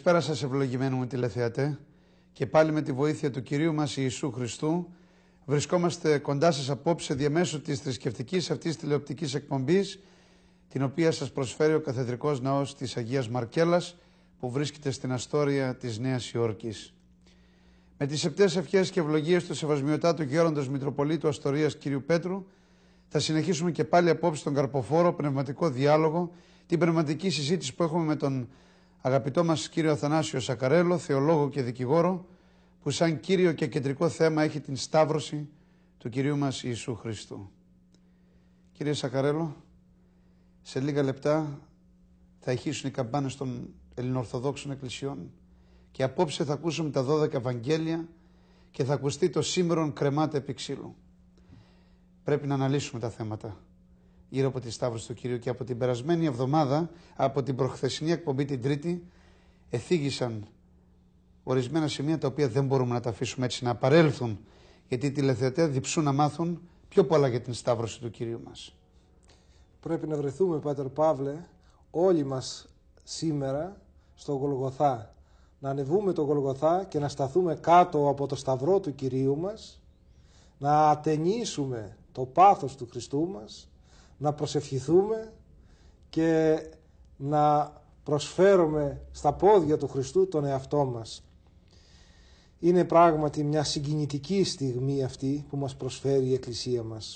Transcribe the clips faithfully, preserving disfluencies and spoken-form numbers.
Καλησπέρα σας, ευλογημένοι μου τηλεθεατέ, και πάλι με τη βοήθεια του Κυρίου μας Ιησού Χριστού βρισκόμαστε κοντά σας απόψε διαμέσου της θρησκευτικής αυτής τηλεοπτικής εκπομπής, την οποία σας προσφέρει ο Καθεδρικός Ναός της Αγίας Μαρκέλας, που βρίσκεται στην Αστόρια της Νέας Υόρκης. Με τις επτές ευχές και ευλογίες του Σεβασμιωτάτου Γέροντος Μητροπολίτου Αστορίας κ. Πέτρου, θα συνεχίσουμε και πάλι απόψε τον καρποφόρο πνευματικό διάλογο, την πνευματική συζήτηση που έχουμε με τον αγαπητό μας κύριο Αθανάσιο Σακαρέλο, θεολόγο και δικηγόρο, που σαν κύριο και κεντρικό θέμα έχει την σταύρωση του Κυρίου μας Ιησού Χριστού. Κύριε Σακαρέλο, σε λίγα λεπτά θα ηχήσουν οι καμπάνες των ελληνοορθοδόξων εκκλησιών και απόψε θα ακούσουμε τα δώδεκα Ευαγγέλια και θα ακουστεί το σήμερον κρεμάται επί ξύλου. Πρέπει να αναλύσουμε τα θέματα γύρω από τη σταύρωση του Κυρίου, και από την περασμένη εβδομάδα, από την προχθεσινή εκπομπή την Τρίτη, εθίγησαν ορισμένα σημεία τα οποία δεν μπορούμε να τα αφήσουμε έτσι να παρέλθουν, γιατί οι τηλεθεατές διψούν να μάθουν πιο πολλά για την σταύρωση του Κυρίου μας. Πρέπει να βρεθούμε, Πάτερ Παύλε, όλοι μας σήμερα στο Γολγοθά. Να ανεβούμε το Γολγοθά και να σταθούμε κάτω από το σταυρό του Κυρίου μας, να ατενίσουμε το πάθος του Χριστού μας, να προσευχηθούμε και να προσφέρουμε στα πόδια του Χριστού τον εαυτό μας. Είναι πράγματι μια συγκινητική στιγμή αυτή που μας προσφέρει η Εκκλησία μας.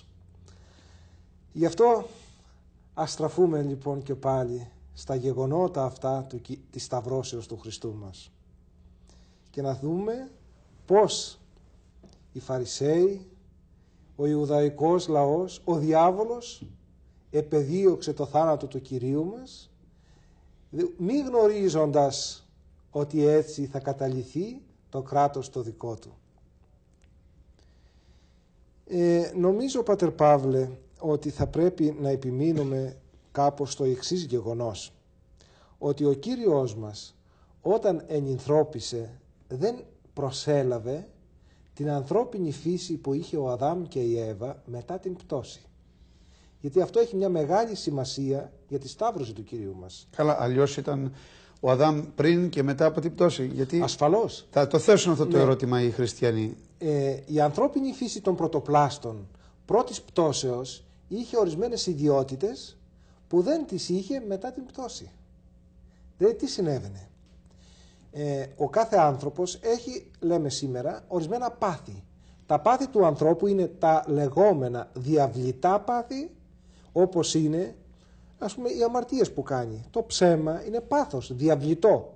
Γι' αυτό ας στραφούμε λοιπόν και πάλι στα γεγονότα αυτά του, της σταυρώσεως του Χριστού μας και να δούμε πώς οι Φαρισαίοι, ο Ιουδαϊκός λαός, ο διάβολος επεδίωξε το θάνατο του Κυρίου μας, μη γνωρίζοντας ότι έτσι θα καταλυθεί το κράτος το δικό του. Ε, νομίζω, Πατερ Παύλε, ότι θα πρέπει να επιμείνουμε κάπως στο εξής γεγονός, ότι ο Κύριος μας όταν ενυνθρώπισε δεν προσέλαβε την ανθρώπινη φύση που είχε ο Αδάμ και η Εύα μετά την πτώση. Γιατί αυτό έχει μια μεγάλη σημασία για τη σταύρωση του Κυρίου μας. Καλά, αλλιώς ήταν ο Αδάμ πριν και μετά από την πτώση. Γιατί ασφαλώς. Θα το θέσουν αυτό το ναι. ερώτημα οι χριστιανοί. Ε, η ανθρώπινη φύση των πρωτοπλάστων πρώτης πτώσεως είχε ορισμένες ιδιότητες που δεν τις είχε μετά την πτώση. Δηλαδή τι συνέβαινε. Ε, ο κάθε άνθρωπος έχει, λέμε σήμερα, ορισμένα πάθη. Τα πάθη του ανθρώπου είναι τα λεγόμενα διαβλητά πάθη, όπως είναι, ας πούμε, οι αμαρτίες που κάνει. Το ψέμα είναι πάθος, διαβλητό.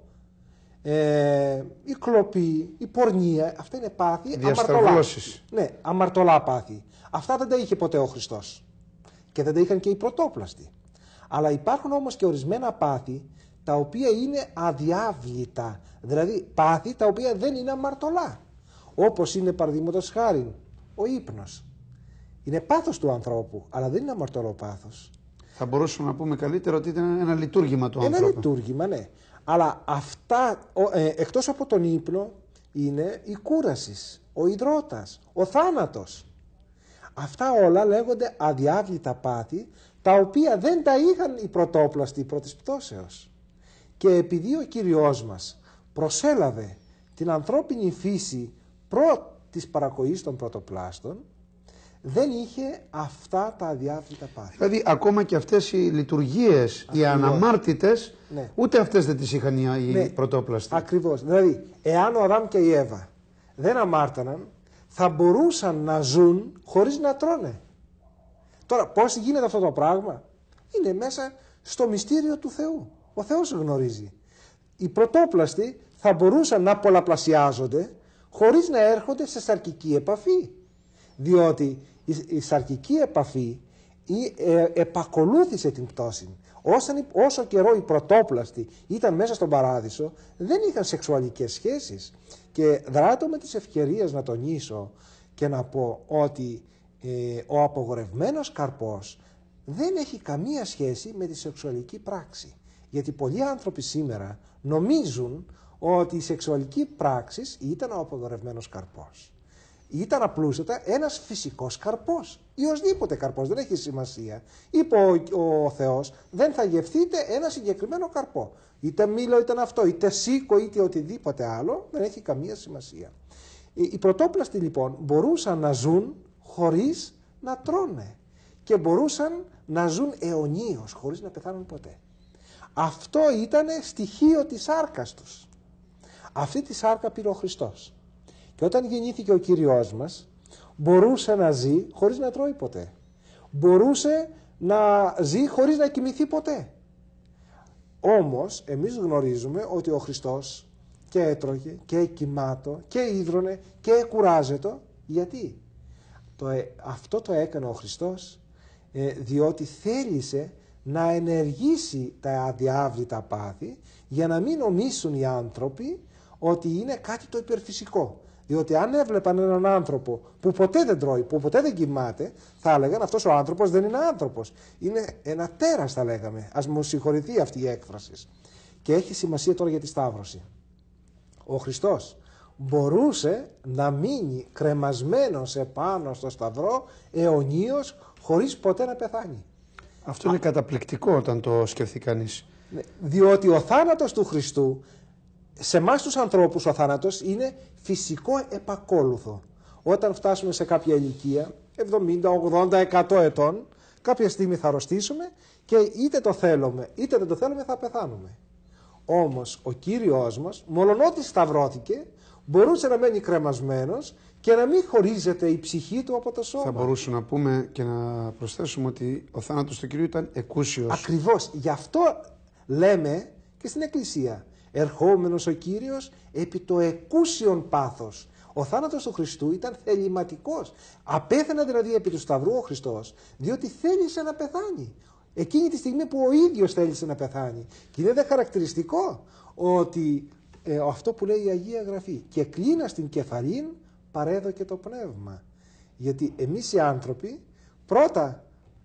Ε, η κλοπή, η πορνεία, αυτά είναι πάθη αμαρτωλά. Ναι, αμαρτωλά πάθη. Αυτά δεν τα είχε ποτέ ο Χριστός. Και δεν τα είχαν και οι πρωτόπλαστοι. Αλλά υπάρχουν όμως και ορισμένα πάθη τα οποία είναι αδιάβλητα. Δηλαδή πάθη τα οποία δεν είναι αμαρτωλά. Όπως είναι, παραδείγματος χάριν, ο ύπνος. Είναι πάθος του ανθρώπου, αλλά δεν είναι αμαρτωλό πάθος. Θα μπορούσαμε να πούμε καλύτερα ότι ήταν ένα λειτουργήμα του ένα ανθρώπου. Ένα λειτουργήμα, ναι. Αλλά αυτά, ε, εκτός από τον ύπνο, είναι η κούραση, ο υδρότας, ο θάνατος. Αυτά όλα λέγονται αδιάβλητα πάθη, τα οποία δεν τα είχαν οι πρωτόπλαστοι πρώτης πτώσεως. Και επειδή ο Κύριος μας προσέλαβε την ανθρώπινη φύση προ της παρακοής των πρωτοπλάστων, δεν είχε αυτά τα αδιάβλητα πάθη. Δηλαδή ακόμα και αυτές οι λειτουργίες, ακριβώς, οι αναμάρτητες, ναι, ούτε αυτές δεν τις είχαν οι ναι, πρωτόπλαστοι. Ακριβώς. Δηλαδή, εάν ο Αδάμ και η Εύα δεν αμάρταναν, θα μπορούσαν να ζουν χωρίς να τρώνε. Τώρα, πώς γίνεται αυτό το πράγμα? Είναι μέσα στο μυστήριο του Θεού. Ο Θεός γνωρίζει. Οι πρωτόπλαστοι θα μπορούσαν να πολλαπλασιάζονται χωρίς να έρχονται σε σαρκική επαφή. Διότι η σαρκική επαφή ε, επακολούθησε την πτώση. Όσο, όσο καιρό οι πρωτόπλαστοι ήταν μέσα στον παράδεισο, δεν είχαν σεξουαλικές σχέσεις. Και δράτω με τις ευκαιρίες να τονίσω και να πω ότι ε, ο απογορευμένος καρπός δεν έχει καμία σχέση με τη σεξουαλική πράξη. Γιατί πολλοί άνθρωποι σήμερα νομίζουν ότι η σεξουαλική πράξη ήταν ο απογορευμένος καρπός. ήταν απλούστατα ένας φυσικός καρπός ή οσδήποτε καρπός, δεν έχει σημασία. Είπε ο, ο Θεός, δεν θα γευθείτε ένα συγκεκριμένο καρπό. Είτε μήλο ήταν αυτό, είτε σίκο, είτε οτιδήποτε άλλο, δεν έχει καμία σημασία. Οι, οι πρωτόπλαστοι λοιπόν μπορούσαν να ζουν χωρίς να τρώνε και μπορούσαν να ζουν αιωνίως, χωρίς να πεθάνουν ποτέ. Αυτό ήταν στοιχείο της σάρκας τους. Αυτή τη σάρκα πήρε ο Χριστός. Και όταν γεννήθηκε ο Κύριος μας, μπορούσε να ζει χωρίς να τρώει ποτέ. Μπορούσε να ζει χωρίς να κοιμηθεί ποτέ. Όμως, εμείς γνωρίζουμε ότι ο Χριστός και έτρωγε και κοιμάτο και ίδρωνε και κουράζετο. Γιατί? Το, αυτό το έκανε ο Χριστός ε, διότι θέλησε να ενεργήσει τα αδιάβλητα πάθη για να μην νομίσουν οι άνθρωποι ότι είναι κάτι το υπερφυσικό. Διότι αν έβλεπαν έναν άνθρωπο που ποτέ δεν τρώει, που ποτέ δεν κοιμάται, θα έλεγαν αυτός ο άνθρωπος δεν είναι άνθρωπος. Είναι ένα τέρας, θα λέγαμε. Ας μου συγχωρηθεί αυτή η έκφραση. Και έχει σημασία τώρα για τη Σταύρωση. Ο Χριστός μπορούσε να μείνει κρεμασμένος επάνω στο Σταυρό αιωνίως χωρίς ποτέ να πεθάνει. Αυτό είναι Α... καταπληκτικό όταν το σκεφτεί κανείς. Διότι ο θάνατος του Χριστού, σε εμάς τους ανθρώπους ο θάνατος είναι φυσικό επακόλουθο. Όταν φτάσουμε σε κάποια ηλικία, εβδομήντα, ογδόντα, εκατό ετών, κάποια στιγμή θα αρρωστήσουμε και είτε το θέλουμε είτε δεν το θέλουμε θα πεθάνουμε. Όμως ο Κύριος μας, μολονότι σταυρώθηκε, μπορούσε να μένει κρεμασμένος και να μην χωρίζεται η ψυχή του από το σώμα. Θα μπορούσαμε να πούμε και να προσθέσουμε ότι ο θάνατος του Κυρίου ήταν εκούσιος. Ακριβώς. Γι' αυτό λέμε και στην Εκκλησία, ερχόμενος ο Κύριος επί το εκούσιον πάθος. Ο θάνατος του Χριστού ήταν θεληματικός. Απέθανε δηλαδή επί του Σταυρού ο Χριστός, διότι θέλησε να πεθάνει. Εκείνη τη στιγμή που ο ίδιος θέλησε να πεθάνει. Και είναι δε χαρακτηριστικό ότι ε, αυτό που λέει η Αγία Γραφή, και κλείνα στην κεφαλήν παρέδωκε το πνεύμα. Γιατί εμείς οι άνθρωποι πρώτα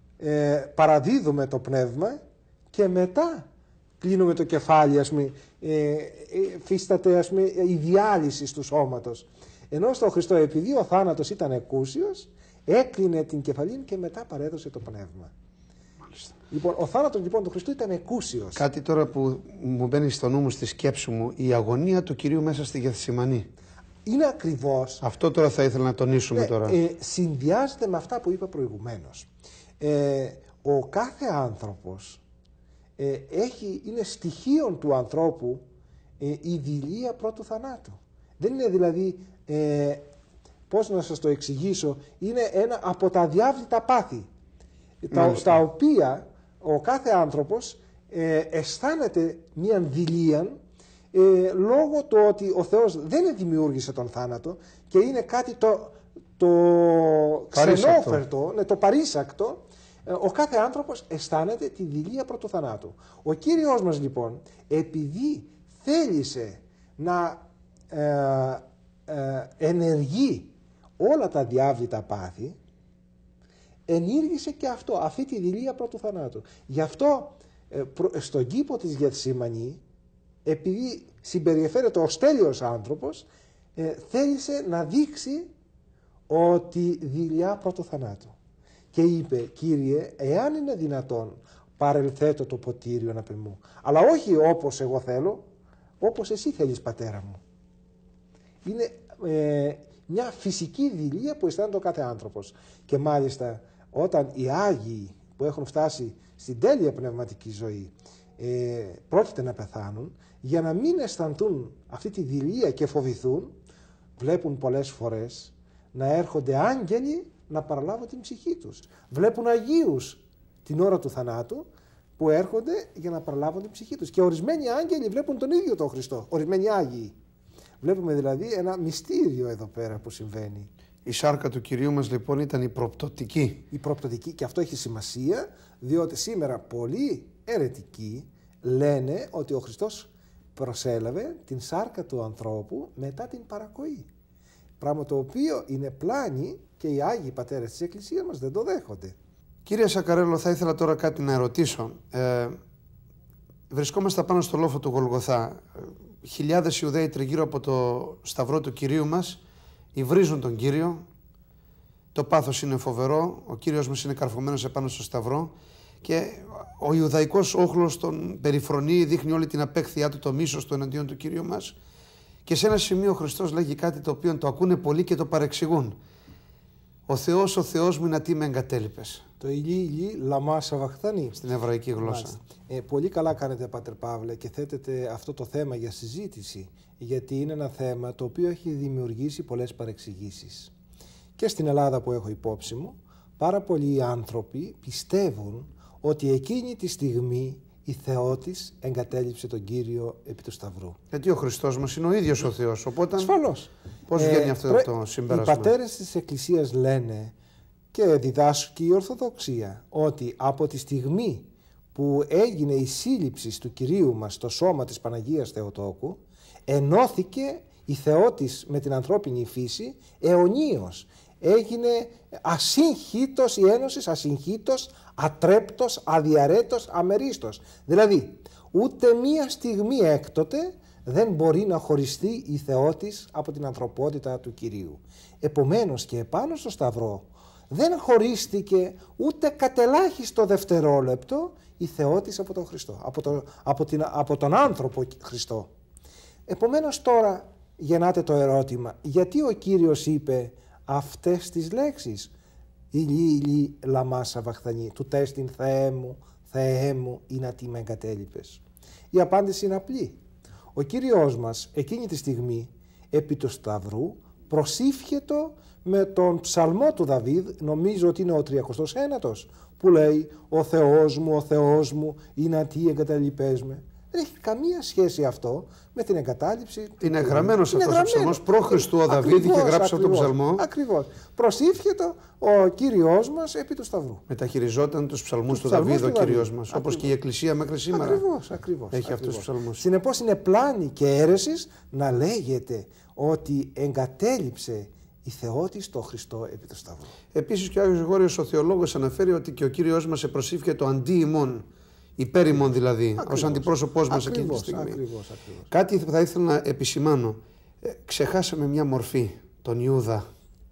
ε, παραδίδουμε το πνεύμα και μετά κλείνουμε το κεφάλι, ας πούμε, ε, φύσταται ας πούμε, η διάλυση του σώματος. Ενώ στο Χριστό, επειδή ο θάνατος ήταν εκούσιος, έκλεινε την κεφαλήν και μετά παρέδωσε το πνεύμα. Μάλιστα. Λοιπόν, ο θάνατος λοιπόν του Χριστού ήταν εκούσιος. Κάτι τώρα που μου μπαίνει στο νου μου, στη σκέψη μου, η αγωνία του Κυρίου μέσα στη Γεθσιμανή. Είναι ακριβώς. Αυτό τώρα θα ήθελα να τονίσουμε ναι, τώρα. Ε, συνδυάζεται με αυτά που είπα προηγουμένως. Ε, ο κάθε άνθρωπος ε, έχει, είναι στοιχείων του ανθρώπου ε, η δειλία πρώτου θανάτου. Δεν είναι δηλαδή, ε, πώς να σας το εξηγήσω, είναι ένα από τα διάβλητα πάθη, τα, στα οποία ο κάθε άνθρωπος ε, αισθάνεται μια δειλία ε, λόγω του ότι ο Θεός δεν δημιούργησε τον θάνατο και είναι κάτι το, το ξενόφερτο, ναι, το παρήσακτο. Ο κάθε άνθρωπος αισθάνεται τη δειλία πρώτου θανάτου. Ο Κύριος μας λοιπόν, επειδή θέλησε να ε, ε, ενεργεί όλα τα διάβλητα πάθη, ενήργησε και αυτό, αυτή τη δειλία πρώτου θανάτου. Γι' αυτό ε, προ, στον κήπο της Γεθσιμανή, επειδή συμπεριφέρεται ως τέλειος άνθρωπος, ε, θέλησε να δείξει ότι δειλιά πρώτου θανάτου. Και είπε, Κύριε, εάν είναι δυνατόν, παρελθέτω το ποτήριο να μου, αλλά όχι όπως εγώ θέλω, όπως εσύ θέλεις, Πατέρα μου. Είναι ε, μια φυσική δειλία που αισθάνεται ο κάθε άνθρωπος. Και μάλιστα όταν οι Άγιοι που έχουν φτάσει στην τέλεια πνευματική ζωή ε, πρόκειται να πεθάνουν, για να μην αισθανθούν αυτή τη δειλία και φοβηθούν, βλέπουν πολλές φορές να έρχονται άγγελοι να παραλάβουν την ψυχή τους. Βλέπουν Αγίους την ώρα του θανάτου που έρχονται για να παραλάβουν την ψυχή τους. Και ορισμένοι άγγελοι βλέπουν τον ίδιο τον Χριστό, ορισμένοι Άγιοι. Βλέπουμε δηλαδή ένα μυστήριο εδώ πέρα που συμβαίνει. Η σάρκα του Κυρίου μας λοιπόν ήταν η προπτωτική. Η προπτωτική, και αυτό έχει σημασία, διότι σήμερα πολλοί αιρετικοί λένε ότι ο Χριστός προσέλαβε την σάρκα του ανθρώπου μετά την παρακοή. Πράγμα το οποίο είναι πλάνη και οι Άγιοι Πατέρες της Εκκλησίας μας δεν το δέχονται. Κύριε Σακαρέλο, θα ήθελα τώρα κάτι να ερωτήσω. Ε, βρισκόμαστε πάνω στο λόφο του Γολγοθά. Χιλιάδες Ιουδαίοι τριγύρω από το σταυρό του Κυρίου μας υβρίζουν τον Κύριο. Το πάθος είναι φοβερό. Ο Κύριος μας είναι καρφωμένος επάνω στο σταυρό. Και ο Ιουδαϊκός όχλος τον περιφρονεί, δείχνει όλη την απέχθειά του, το μίσος του εναντίον του Κυρίου μας. Και σε ένα σημείο ο Χριστός λέγει κάτι το οποίο το ακούνε πολλοί και το παρεξηγούν. Ο Θεός, ο Θεός μου, να τι με εγκατέλειπες. Το ηλί, ηλί, λαμά σαβαχθανή. Στην εβραϊκή γλώσσα. Ε, πολύ καλά κάνετε, Πάτερ Παύλε, και θέτετε αυτό το θέμα για συζήτηση, γιατί είναι ένα θέμα το οποίο έχει δημιουργήσει πολλές παρεξηγήσεις. Και στην Ελλάδα που έχω υπόψη μου, πάρα πολλοί άνθρωποι πιστεύουν ότι εκείνη τη στιγμή η Θεότης εγκατέλειψε τον Κύριο επί του Σταυρού. Γιατί ο Χριστός μας είναι ο ίδιος ο Θεός, οπότε ασφαλώς. Πώς ε, βγαίνει αυτό πρέ... το συμπέρασμα. Οι πατέρες της Εκκλησίας λένε και διδάσκει η Ορθοδοξία ότι από τη στιγμή που έγινε η σύλληψη του Κυρίου μας στο σώμα της Παναγίας Θεοτόκου, ενώθηκε η Θεότης με την ανθρώπινη φύση αιωνίως. Έγινε ασύγχυτος η ένωση, ασύγχυτος, ατρέπτος, αδιαρέτος, αμερίστος. Δηλαδή, ούτε μία στιγμή έκτοτε δεν μπορεί να χωριστεί η Θεότης από την ανθρωπότητα του Κυρίου. Επομένως και επάνω στο Σταυρό δεν χωρίστηκε ούτε κατελάχιστο δευτερόλεπτο η Θεότης από τον Χριστό, από, το, από, την, από τον άνθρωπο Χριστό. Επομένως τώρα γεννάται το ερώτημα, γιατί ο Κύριος είπε αυτές τις λέξεις, ηλί, ηλί, λαμά σαβαχθανή, του τέστην Θεέ μου, Θεέ μου, ή να τι με εγκατέλειπες. Η απάντηση είναι απλή. Ο Κύριος μας εκείνη τη στιγμή επί του Σταυρού προσήφιετο με τον ψαλμό του Δαβίδ, νομίζω ότι είναι ο τριακοστός ένατος, που λέει «Ο Θεός μου, ο Θεός μου, ή να τι εγκαταλείπες με». Δεν έχει καμία σχέση αυτό με την εγκατάλειψη. Είναι γραμμένος αυτός ο ψαλμός. Προ Χριστού ο Δαβίδ είχε γράψει αυτόν τον ψαλμό. Ακριβώς. Προσήφιετο ο Κύριος μας επί του Σταυρού. Μεταχειριζόταν τους ψαλμούς του Δαβίδ ο Κύριος μας. Όπως και η Εκκλησία μέχρι σήμερα. Ακριβώς, ακριβώς. Έχει αυτούς τους ψαλμούς. Συνεπώς είναι πλάνη και αίρεσης να λέγεται ότι εγκατέλειψε η Θεότης το Χριστό επί του Σταυρού. Επίσης και ο Άγιος Γρηγόριος ο Θεολόγος αναφέρει ότι και ο Κύριος μας επροσήφιετο αντί ημών. Υπέρ ημών δηλαδή, ως αντιπρόσωπός μας εκείνη τη στιγμή. Ακριβώς, ακριβώς. Κάτι θα ήθελα να επισημάνω. Ε, ξεχάσαμε μια μορφή, τον Ιούδα.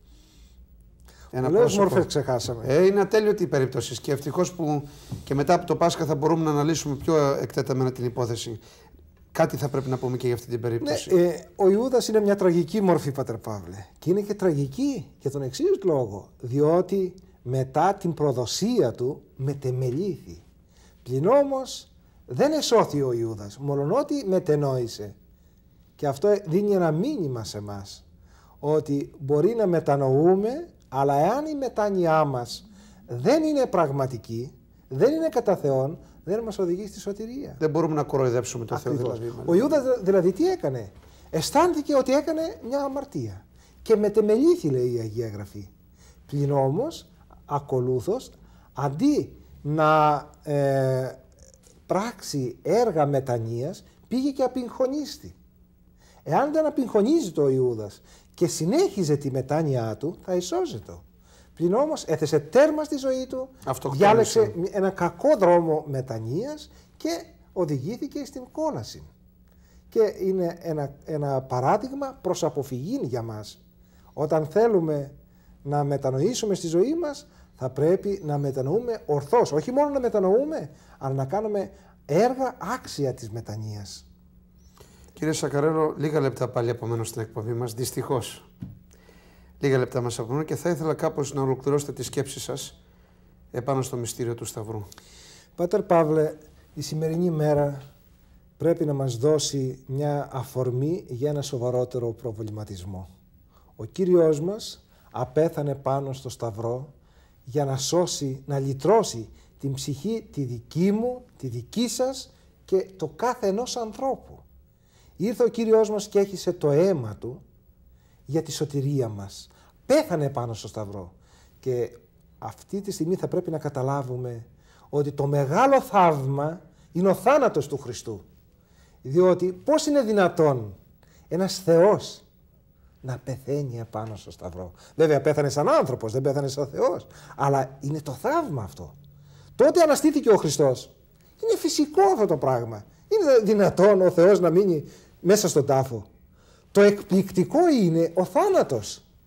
Ένα Πολλές μορφές ξεχάσαμε. Ε, είναι ατέλειωτη η περίπτωση και ευτυχώς που και μετά από το Πάσχα θα μπορούμε να αναλύσουμε πιο εκτεταμένα την υπόθεση. Κάτι θα πρέπει να πούμε και για αυτή την περίπτωση. Ναι, ε, ο Ιούδας είναι μια τραγική μορφή, Πατέρ Παύλε. Και είναι και τραγική για τον εξής λόγο. Διότι μετά την προδοσία του μετεμελήθη. Πλην όμως δεν εσώθη ο Ιούδας, μολονότι μετενόησε. Και αυτό δίνει ένα μήνυμα σε μας, ότι μπορεί να μετανοούμε, αλλά εάν η μετάνοιά μας δεν είναι πραγματική, δεν είναι κατά Θεόν, δεν μας οδηγεί στη σωτηρία. Δεν μπορούμε να κοροϊδέψουμε τον Θεό δηλαδή. Ο Ιούδας δηλαδή τι έκανε? Αισθάνθηκε ότι έκανε μια αμαρτία και μετεμελήθη, λέει η Αγία Γραφή. Πλην όμως, ακολούθως, αντί να ε, πράξει έργα μετανοίας, πήγε και απειγχωνίστη. Εάν δεν απειγχωνίζει το Ιούδας και συνέχιζε τη μετάνοιά του, θα εισώζεται. Πλην όμως έθεσε τέρμα στη ζωή του, διάλεξε ένα κακό δρόμο μετανοίας και οδηγήθηκε στην κόλαση. Και είναι ένα, ένα παράδειγμα προς αποφυγή για μας. Όταν θέλουμε να μετανοήσουμε στη ζωή μας, θα πρέπει να μετανοούμε ορθώς. Όχι μόνο να μετανοούμε, αλλά να κάνουμε έργα άξια της μετανοίας. Κύριε Σακαρέλο, λίγα λεπτά πάλι από μένα στην εκπομπή μας, δυστυχώς. Λίγα λεπτά μας απομένουν και θα ήθελα κάπως να ολοκληρώσετε τη σκέψη σας επάνω στο μυστήριο του Σταυρού. Πάτερ Παύλε, η σημερινή μέρα πρέπει να μας δώσει μια αφορμή για ένα σοβαρότερο προβληματισμό. Ο Κύριος μας απέθανε πάνω στο Σταυρό για να σώσει, να λυτρώσει την ψυχή τη δική μου, τη δική σας και το κάθε ενός ανθρώπου. Ήρθε ο Κύριος μας και έχισε το αίμα του για τη σωτηρία μας. Πέθανε πάνω στο Σταυρό. Και αυτή τη στιγμή θα πρέπει να καταλάβουμε ότι το μεγάλο θαύμα είναι ο θάνατος του Χριστού. Διότι πώς είναι δυνατόν ένας Θεός να πεθαίνει επάνω στο Σταυρό? Βέβαια πέθανε σαν άνθρωπος, δεν πέθανε σαν Θεός. Αλλά είναι το θαύμα αυτό. Τότε αναστήθηκε ο Χριστός. Είναι φυσικό αυτό το πράγμα. Είναι δυνατόν ο Θεός να μείνει μέσα στον τάφο? Το εκπληκτικό είναι ο θάνατος.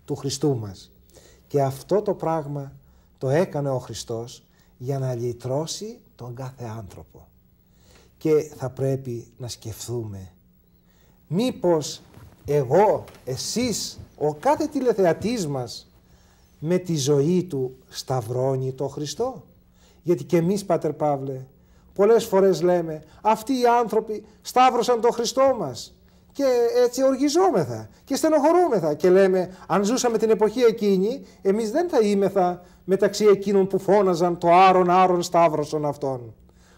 του Χριστού μας. Και αυτό το πράγμα το έκανε ο Χριστός για να λυτρώσει τον κάθε άνθρωπο. Και θα πρέπει να σκεφτούμε, μήπως εγώ, εσείς, ο κάθε τηλεθεατής μας με τη ζωή του σταυρώνει το Χριστό? Γιατί και εμείς, Πάτερ Παύλε, πολλές φορές λέμε αυτοί οι άνθρωποι σταύρωσαν τον Χριστό μας και έτσι οργιζόμεθα και στενοχωρούμεθα και λέμε αν ζούσαμε την εποχή εκείνη εμείς δεν θα είμεθα μεταξύ εκείνων που φώναζαν το άρον άρον σταύρωσον αυτόν.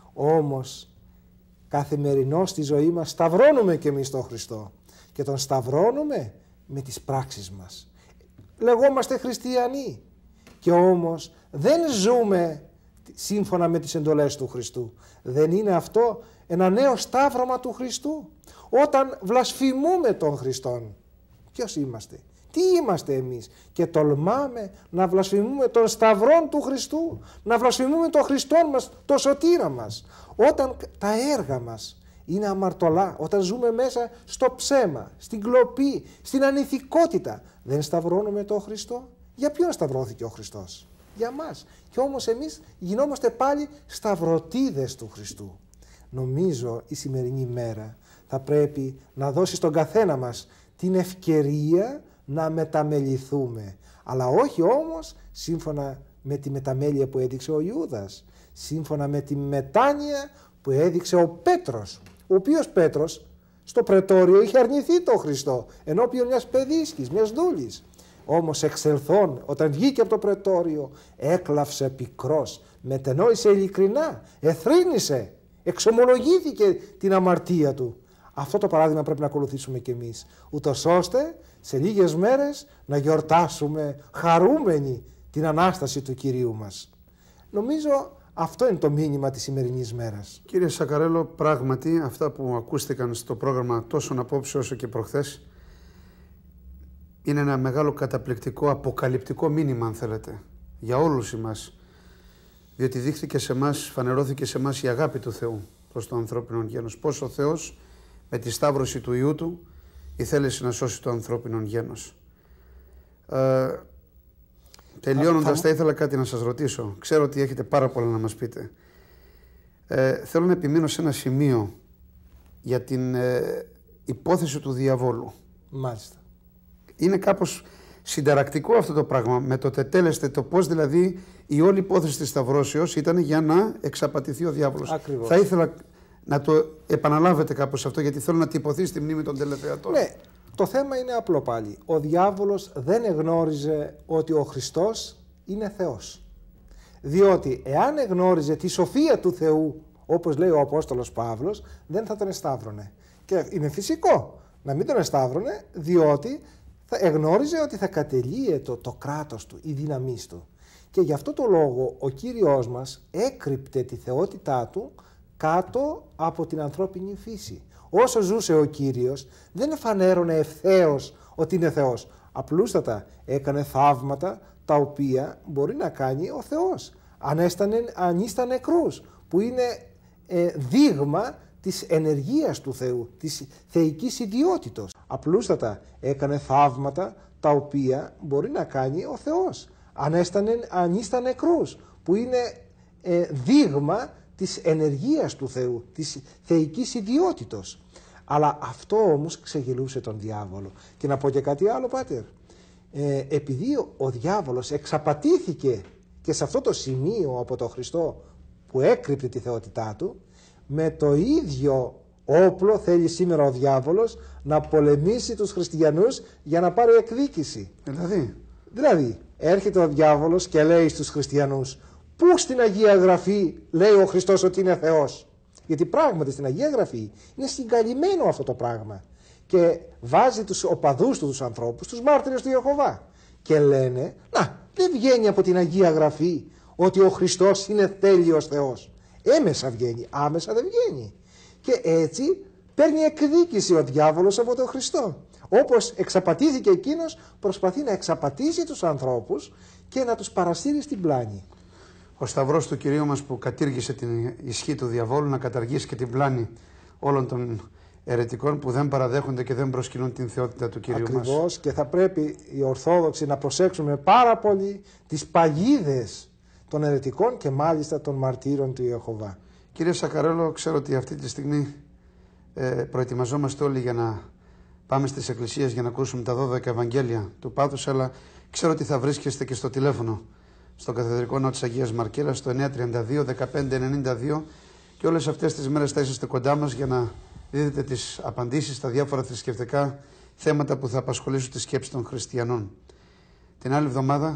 Όμως καθημερινώς στη ζωή μας σταυρώνουμε και εμείς τον Χριστό και τον σταυρώνουμε με τις πράξεις μας. Λεγόμαστε χριστιανοί και όμως δεν ζούμε σύμφωνα με τις εντολές του Χριστού. Δεν είναι αυτό ένα νέο σταύρωμα του Χριστού? Όταν βλασφημούμε τον Χριστόν, ποιος είμαστε? Τι είμαστε εμείς? Και τολμάμε να βλασφημούμε τον σταυρόν του Χριστού, να βλασφημούμε τον Χριστόν μας, τον σωτήρα μας. Όταν τα έργα μας είναι αμαρτωλά, όταν ζούμε μέσα στο ψέμα, στην κλοπή, στην ανηθικότητα, δεν σταυρώνουμε τον Χριστό? Για ποιον σταυρώθηκε ο Χριστός? Για μας. Και όμως εμείς γινόμαστε πάλι σταυρωτίδες του Χριστού. Νομίζω η σημερινή μέρα θα πρέπει να δώσει στον καθένα μας την ευκαιρία να μεταμεληθούμε. Αλλά όχι όμως σύμφωνα με τη μεταμέλεια που έδειξε ο Ιούδας, σύμφωνα με τη μετάνοια που έδειξε ο Πέτρος, ο οποίος Πέτρος στο πρετόριο είχε αρνηθεί τον Χριστό ενώπιον μιας παιδίσκης, μιας δούλης. Όμως εξελθών, όταν βγήκε από το πρετόριο, έκλαυσε πικρός, μετενόησε ειλικρινά, εθρήνησε, εξομολογήθηκε την αμαρτία του. Αυτό το παράδειγμα πρέπει να ακολουθήσουμε κι εμείς, ούτως ώστε σε λίγες μέρες να γιορτάσουμε χαρούμενοι την Ανάσταση του Κυρίου μας. Νομίζω αυτό είναι το μήνυμα της σημερινής μέρας. Κύριε Σακαρέλο, πράγματι αυτά που ακούστηκαν στο πρόγραμμα τόσο απόψε όσο και προχθές είναι ένα μεγάλο καταπληκτικό, αποκαλυπτικό μήνυμα, αν θέλετε, για όλους εμάς. Διότι δείχθηκε σε εμάς, φανερώθηκε σε εμάς η αγάπη του Θεού προς το ανθρώπινο γένος. Πώς ο Θεός με τη σταύρωση του Υιού Του ήθελε να σώσει το ανθρώπινο γένος. Ε, τελειώνοντας, θα... θα ήθελα κάτι να σας ρωτήσω. Ξέρω ότι έχετε πάρα πολλά να μας πείτε. Ε, θέλω να επιμείνω σε ένα σημείο για την ε, υπόθεση του διαβόλου. Μάλιστα. Είναι κάπως συνταρακτικό αυτό το πράγμα, με το τετέλεστε, το πώς δηλαδή η όλη υπόθεση της Σταυρώσεως ήταν για να εξαπατηθεί ο διάβολος. Ακριβώς. Θα ήθελα να το επαναλάβετε κάπως αυτό, γιατί θέλω να τυπωθεί στη μνήμη των τελεθεατών. Ναι, το θέμα είναι απλό πάλι. Ο διάβολος δεν εγνώριζε ότι ο Χριστός είναι Θεός. Διότι εάν εγνώριζε τη σοφία του Θεού, όπως λέει ο Απόστολος Παύλος, δεν θα τον εσταύρωνε. Και είναι φυσικό να μην τον εσταύρωνε, διότι θα εγνώριζε ότι θα κατελύεται το, το κράτος του, η δύναμή του. Και γι' αυτό το λόγο ο Κύριος μας έκρυπτε τη θεότητά του κάτω από την ανθρώπινη φύση. Όσο ζούσε ο Κύριος δεν εφανέρωνε ευθέως ότι είναι Θεός. Απλούστατα έκανε θαύματα τα οποία μπορεί να κάνει ο Θεός. Αν, έστανε, αν ήσταν νεκρούς, που είναι ε, δείγμα της ενεργείας του Θεού, της θεϊκής ιδιότητος. Απλούστατα έκανε θαύματα τα οποία μπορεί να κάνει ο Θεός. Αν, έστανε, αν ήσταν νεκρούς, που είναι ε, δείγμα της ενεργείας του Θεού, της θεϊκής ιδιότητος. Αλλά αυτό όμως ξεγελούσε τον διάβολο. Και να πω και κάτι άλλο, Πάτερ. Ε, επειδή ο, ο διάβολος εξαπατήθηκε και σε αυτό το σημείο από τον Χριστό που έκρυπτε τη θεότητά του, με το ίδιο όπλο θέλει σήμερα ο διάβολος να πολεμήσει τους χριστιανούς για να πάρει εκδίκηση. Δηλαδή, δηλαδή έρχεται ο διάβολος και λέει στους χριστιανούς, πού στην Αγία Γραφή λέει ο Χριστός ότι είναι Θεός? Γιατί πράγματι στην Αγία Γραφή είναι συγκαλυμμένο αυτό το πράγμα. Και βάζει τους οπαδούς του, τους ανθρώπους, τους μάρτυρες του Ιεχωβά. Και λένε, να, δεν βγαίνει από την Αγία Γραφή ότι ο Χριστός είναι τέλειος Θεός. Έμεσα βγαίνει, άμεσα δεν βγαίνει. Και έτσι παίρνει εκδίκηση ο διάβολος από τον Χριστό. Όπως εξαπατήθηκε εκείνος, προσπαθεί να εξαπατήσει τους ανθρώπους και να τους παρασύρει στην πλάνη. Ο Σταυρός του Κυρίου μας που κατήργησε την ισχύ του διαβόλου να καταργήσει και την πλάνη όλων των αιρετικών που δεν παραδέχονται και δεν προσκυνούν την θεότητα του Κυρίου μας. Ακριβώς, και θα πρέπει οι Ορθόδοξοι να προσέξουμε πάρα πολύ τις παγίδες των αιρετικών και μάλιστα των μαρτύρων του Ιεχωβά. Κύριε Σακαρέλο, ξέρω ότι αυτή τη στιγμή ε, προετοιμαζόμαστε όλοι για να πάμε στις εκκλησίες για να ακούσουμε τα δώδεκα Ευαγγέλια του Πάθους, αλλά ξέρω ότι θα βρίσκεστε και στο τηλέφωνο στο Καθεδρικό Ναό της Αγίας Μαρκέλας στο εννιά τριάντα δύο δεκαπέντε ενενήντα δύο και όλες αυτές τις μέρες θα είσαστε κοντά μας για να δίδετε τις απαντήσεις στα διάφορα θρησκευτικά θέματα που θα απασχολήσουν τη σκέψη των χριστιανών. Την άλλη εβδομάδα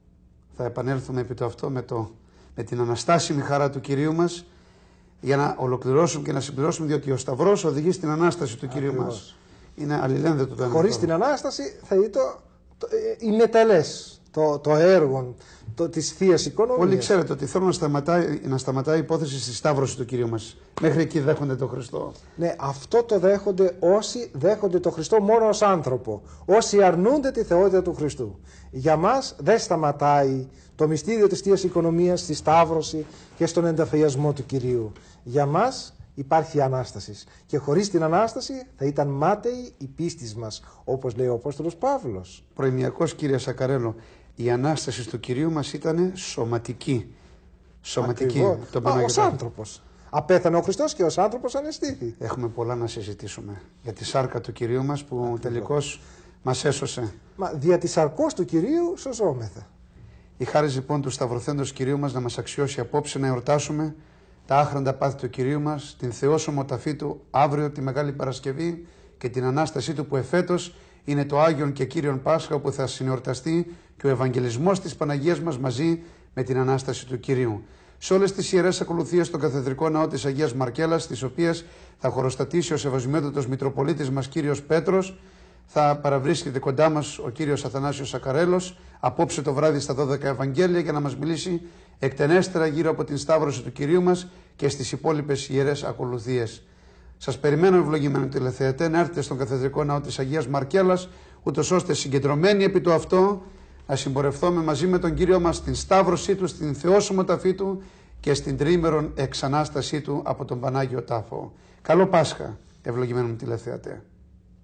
θα επανέλθουμε επί το αυτό με, το, με την αναστάσιμη χαρά του Κυρίου μας για να ολοκληρώσουμε και να συμπληρώσουμε, διότι ο Σταυρός οδηγεί στην Ανάσταση του Κυρίου μας. Είναι αλληλένδετο το ένα. Χωρίς την Ανάσταση θα είναι το, το, η μεταλλές, το, το έργο το, της Θείας Οικονομίας. Όλοι ξέρετε ότι θέλουν να σταματάει, να σταματάει η υπόθεση στη Σταύρωση του Κυρίου μας. Μέχρι εκεί δέχονται τον Χριστό. Ναι, αυτό το δέχονται όσοι δέχονται τον Χριστό μόνο ως άνθρωπο. Όσοι αρνούνται τη θεότητα του Χριστού. Για μας δεν σταματάει το μυστήριο της Θείας Οικονομίας στη Σταύρωση και στον ενταφιασμό του Κυρίου. Για μας υπάρχει Ανάσταση. Και χωρίς την Ανάσταση θα ήταν μάταιη η πίστη μας, όπως λέει ο Απόστολος Παύλος. Προημιακός, κύριε Σακαρέλο, η Ανάσταση του Κυρίου μας ήταν σωματική. Σωματική. Ως άνθρωπος. Απέθανε ο Χριστός και ως άνθρωπος ανεστήθη. Έχουμε πολλά να συζητήσουμε για τη σάρκα του Κυρίου μας που Ακριβώς. τελικώς μας έσωσε. Μα δια της σαρκός του Κυρίου σωζόμεθα. Η χάρη λοιπόν του Σταυρωθέντος Κυρίου μας να μας αξιώσει απόψε να εορτάσουμε τα άχραντα πάθη του Κυρίου μας, την θεόσωμο ταφή του αύριο τη Μεγάλη Παρασκευή και την Ανάστασή του που εφέτος είναι το Άγιον και Κύριον Πάσχα, όπου θα συνεορταστεί και ο Ευαγγελισμός της Παναγίας μας μαζί με την Ανάσταση του Κυρίου. Σε όλες τις ιερές ακολουθίες στο Καθεδρικό Ναό της Αγίας Μαρκέλας, τις οποίες θα χωροστατήσει ο Σεβασμιότατος Μητροπολίτης μας Κύριος Πέτρος, θα παραβρίσκεται κοντά μας ο κύριος Αθανάσιος Σακαρέλος απόψε το βράδυ στα δώδεκα Ευαγγέλια για να μας μιλήσει εκτενέστερα γύρω από την Σταύρωση του Κυρίου μας και στις υπόλοιπες ιερές ακολουθίες. Σας περιμένω, ευλογημένοι τηλεθεατές, να έρθετε στον Καθεδρικό Ναό της Αγίας Μαρκέλας, ούτως ώστε συγκεντρωμένοι επί το αυτό να συμπορευθούμε μαζί με τον Κύριο μας στην Σταύρωσή του, στην θεόσωμο ταφή του και στην τριήμερον εξανάστασή του από τον Πανάγιο Τάφο. Καλό Πάσχα, ευλογημένοι μου τηλεθεατές.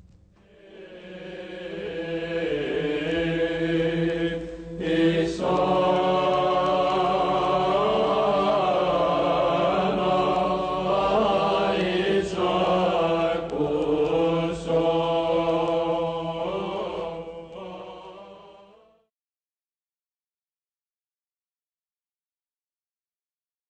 So